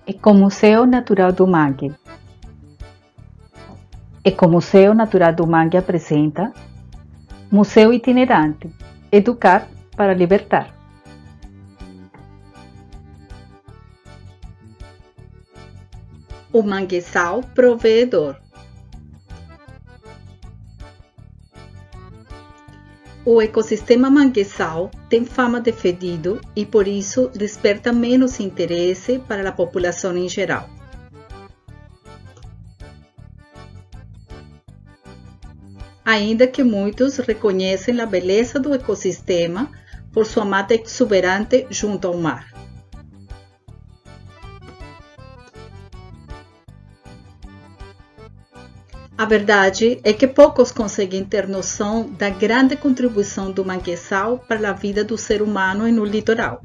Ecomuseu Natural do Mangue. Ecomuseu Natural do Mangue apresenta Museu Itinerante, Educar para Libertar. O manguezal provedor. O ecossistema manguezal tem fama de fedido e por isso desperta menos interesse para a população em geral. Ainda que muitos reconhecem a beleza do ecossistema por sua mata exuberante junto ao mar. A verdade é que poucos conseguem ter noção da grande contribuição do manguezal para a vida do ser humano no litoral.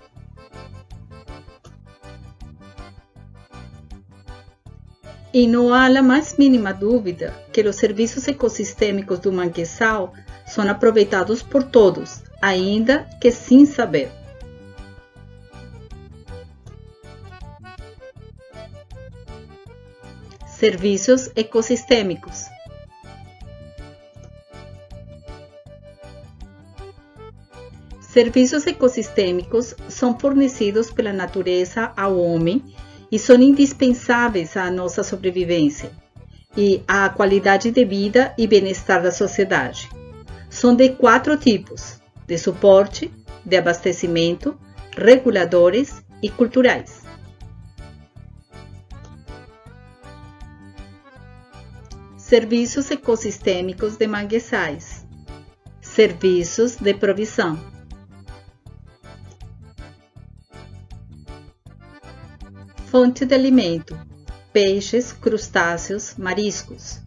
E não há a mais mínima dúvida que os serviços ecossistêmicos do manguezal são aproveitados por todos, ainda que sem saber. Serviços ecossistêmicos. Serviços ecossistêmicos são fornecidos pela natureza ao homem e são indispensáveis à nossa sobrevivência e à qualidade de vida e bem-estar da sociedade. São de 4 tipos: de suporte, de abastecimento, reguladores e culturais. Serviços ecossistêmicos de manguezais. Serviços de provisão. Fonte de alimento: peixes, crustáceos, mariscos.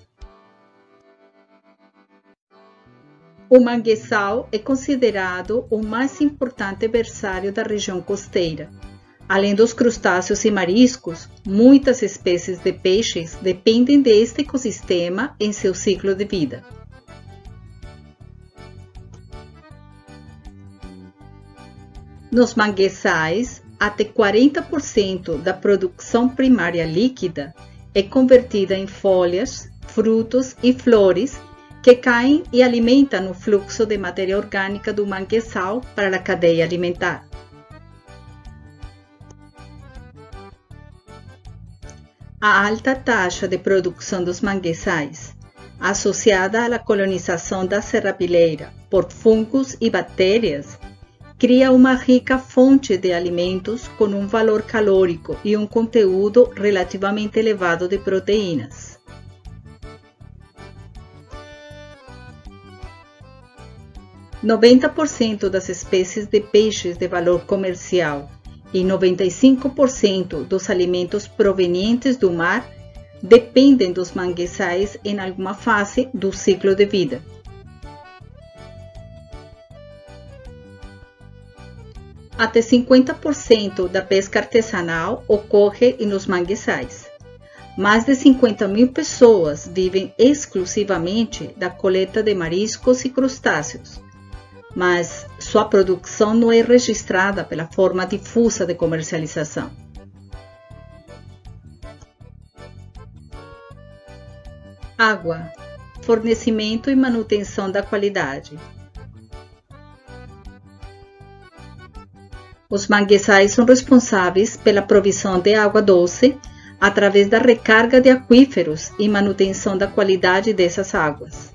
O manguezal é considerado o mais importante berçário da região costeira. Além dos crustáceos e mariscos, muitas espécies de peixes dependem deste ecossistema em seu ciclo de vida. Nos manguezais, até 40% da produção primária líquida é convertida em folhas, frutos e flores que caem e alimentam o fluxo de matéria orgânica do manguezal para a cadeia alimentar. A alta taxa de produção dos manguezais, associada à colonização da serrapilheira por fungos e bactérias, cria uma rica fonte de alimentos com um valor calórico e um conteúdo relativamente elevado de proteínas. – 90% das espécies de peixes de valor comercial e 95% dos alimentos provenientes do mar dependem dos manguezais em alguma fase do ciclo de vida. Até 50% da pesca artesanal ocorre nos manguezais. Mais de 50.000 pessoas vivem exclusivamente da coleta de mariscos e crustáceos, mas sua produção não é registrada pela forma difusa de comercialização. Água, fornecimento e manutenção da qualidade. Os manguezais são responsáveis pela provisão de água doce através da recarga de aquíferos e manutenção da qualidade dessas águas.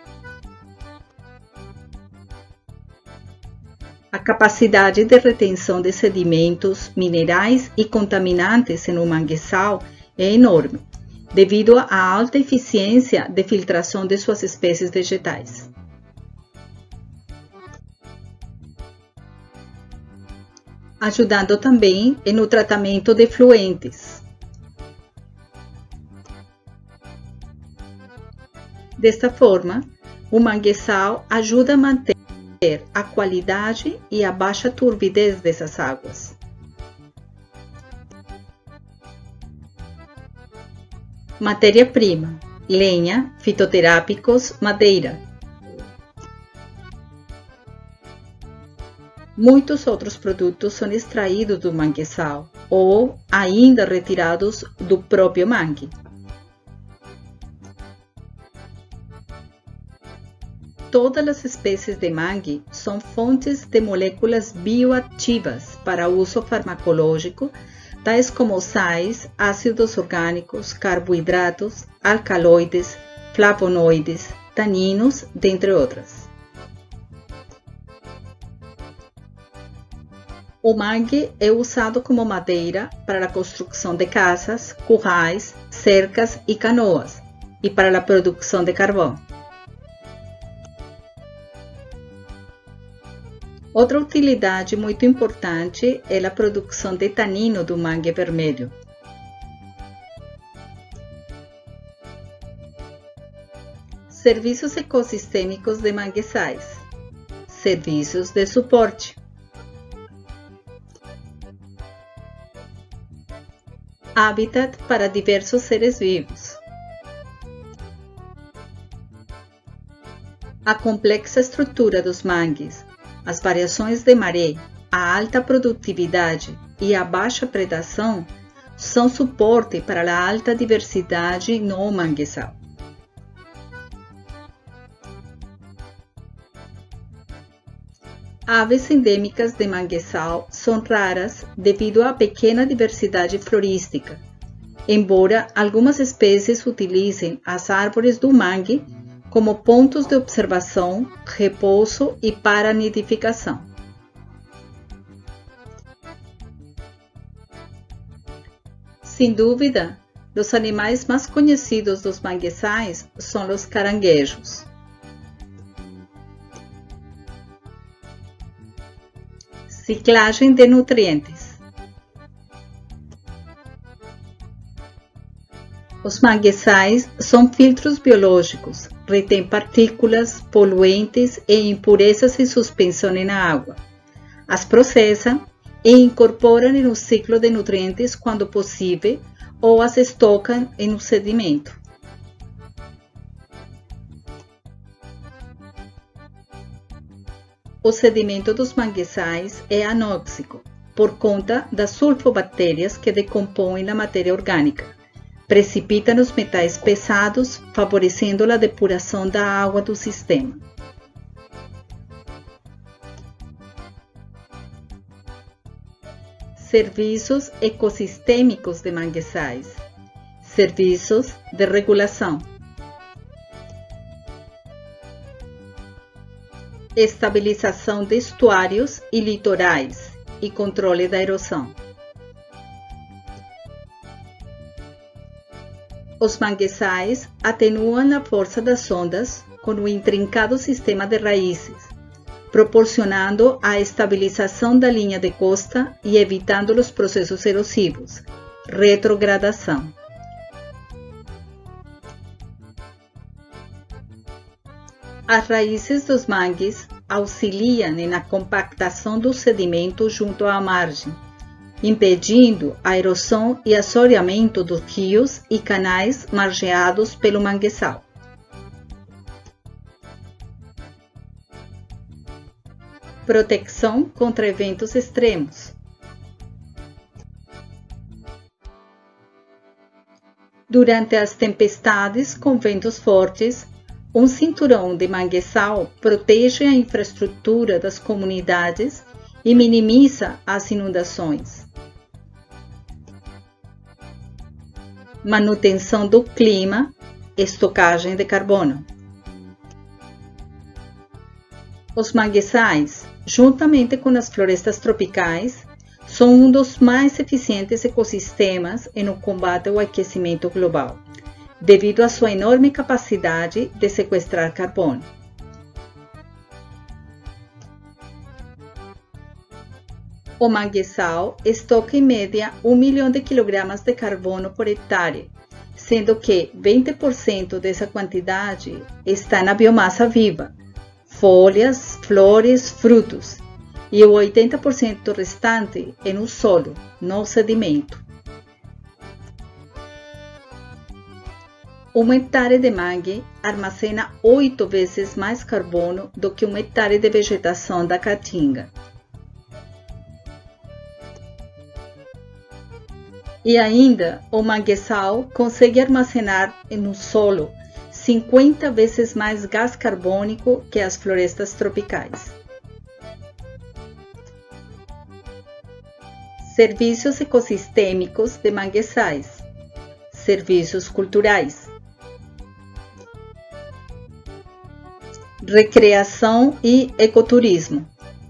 A capacidade de retenção de sedimentos, minerais e contaminantes no manguezal é enorme, devido à alta eficiência de filtração de suas espécies vegetais. Ajudando também no tratamento de efluentes. Desta forma, o manguezal ajuda a manter a qualidade e a baixa turbidez dessas águas. Matéria-prima: lenha, fitoterápicos, madeira. Muitos outros produtos são extraídos do manguezal, ou ainda retirados do próprio mangue. Todas as espécies de mangue são fontes de moléculas bioativas para uso farmacológico, tais como sais, ácidos orgânicos, carboidratos, alcaloides, flavonoides, taninos, dentre outras. O mangue é usado como madeira para a construção de casas, currais, cercas e canoas, e para a produção de carvão. Outra utilidade muito importante é a produção de tanino do mangue vermelho. Serviços ecossistêmicos de manguezais. Serviços de suporte. Habitat para diversos seres vivos. A complexa estrutura dos mangues, as variações de maré, a alta produtividade e a baixa predação são suporte para a alta diversidade no manguezal. Aves endêmicas de manguezal são raras devido à pequena diversidade florística, embora algumas espécies utilizem as árvores do mangue como pontos de observação, repouso e para nidificação. Sem dúvida, os animais mais conhecidos dos manguezais são os caranguejos. Ciclagem de nutrientes. Os manguezais são filtros biológicos, retêm partículas, poluentes e impurezas em suspensão na água. As processam e incorporam no ciclo de nutrientes quando possível ou as estocam em um sedimento. O sedimento dos manguezais é anóxico, por conta das sulfobactérias que decompõem a matéria orgânica. Precipitam os metais pesados, favorecendo a depuração da água do sistema. Serviços ecossistêmicos de manguezais. Serviços de regulação. Estabilização de estuários e litorais e controle da erosão. Os manguezais atenuam a força das ondas com o intrincado sistema de raízes, proporcionando a estabilização da linha de costa e evitando os processos erosivos, retrogradação. As raízes dos mangues auxiliam na compactação do sedimento junto à margem, impedindo a erosão e assoreamento dos rios e canais margeados pelo manguezal. Proteção contra eventos extremos. Durante as tempestades com ventos fortes, um cinturão de manguezal protege a infraestrutura das comunidades e minimiza as inundações. Manutenção do clima, estocagem de carbono. Os manguezais, juntamente com as florestas tropicais, são um dos mais eficientes ecossistemas no combate ao aquecimento global, devido à sua enorme capacidade de sequestrar carbono. O manguezal estoca em média 1 milhão de quilogramas de carbono por hectare, sendo que 20% dessa quantidade está na biomassa viva, folhas, flores, frutos, e o 80% restante é no solo, no sedimento. 1 hectare de mangue armazena 8 vezes mais carbono do que 1 hectare de vegetação da caatinga. E ainda, o manguezal consegue armazenar no solo 50 vezes mais gás carbônico que as florestas tropicais. Serviços ecossistêmicos de manguezais. Serviços culturais. Recreação e ecoturismo.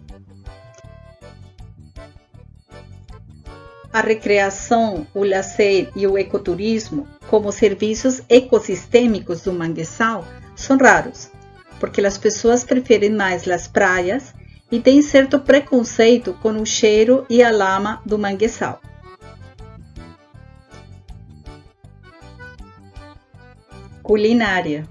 A recreação, o lazer e o ecoturismo, como serviços ecossistêmicos do manguezal, são raros, porque as pessoas preferem mais as praias e têm certo preconceito com o cheiro e a lama do manguezal. Culinária.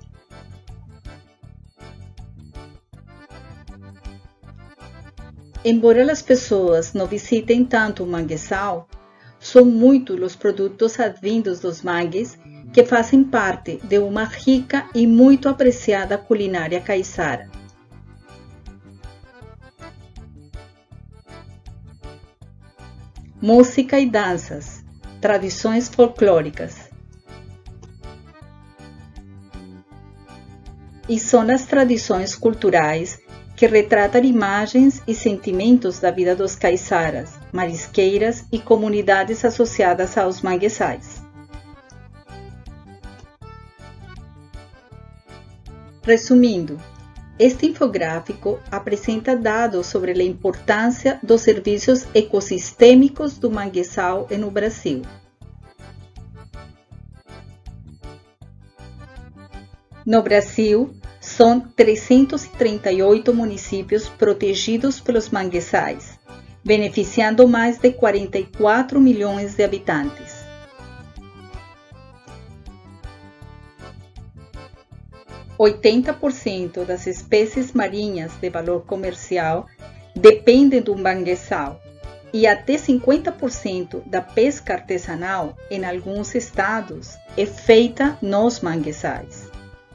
Embora as pessoas não visitem tanto o manguezal, são muitos os produtos advindos dos mangues que fazem parte de uma rica e muito apreciada culinária caiçara. Música e danças, tradições folclóricas. E são as tradições culturais que retratam imagens e sentimentos da vida dos caiçaras, marisqueiras e comunidades associadas aos manguezais. Resumindo, este infográfico apresenta dados sobre a importância dos serviços ecossistêmicos do manguezal no Brasil. No Brasil, são 338 municípios protegidos pelos manguezais, beneficiando mais de 44 milhões de habitantes. (80% das espécies marinhas de valor comercial dependem do manguezal e até 50% da pesca artesanal em alguns estados é feita nos manguezais.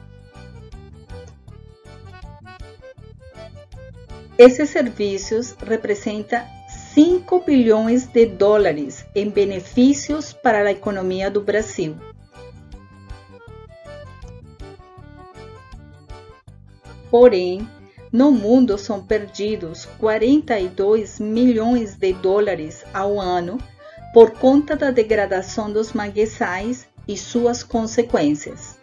Esses serviços representam 5 bilhões de dólares em benefícios para a economia do Brasil. Porém, no mundo são perdidos 42 milhões de dólares ao ano por conta da degradação dos manguezais e suas consequências.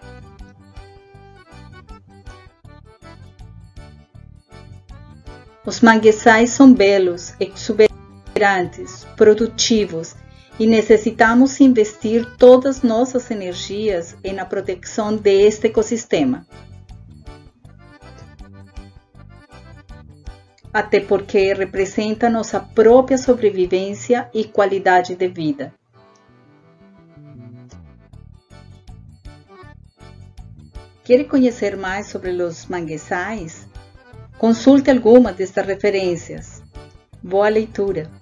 Os manguezais são belos, exuberantes, produtivos e necessitamos investir todas nossas energias na proteção deste ecossistema. Até porque representa nossa própria sobrevivência e qualidade de vida. Quer conhecer mais sobre os manguezais? Consulte alguma destas referências. Boa leitura!